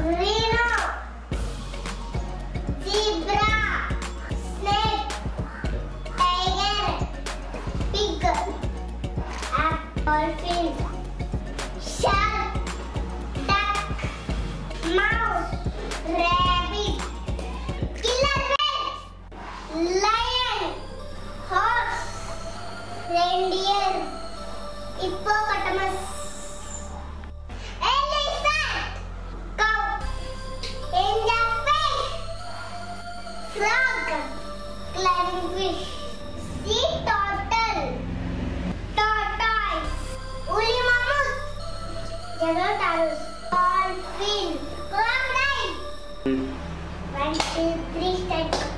rhino, zebra, snake, tiger, pig, dolphin, shark, duck, mouse, rabbit, killer whales, lion, horse, reindeer, hippopotamus, elephant, cow, angelfish, frog, climbing fish, sea turtle, tortoise, woolly mammoth, jaguarus, dolphin, crocodile. 1, 2, 3, start.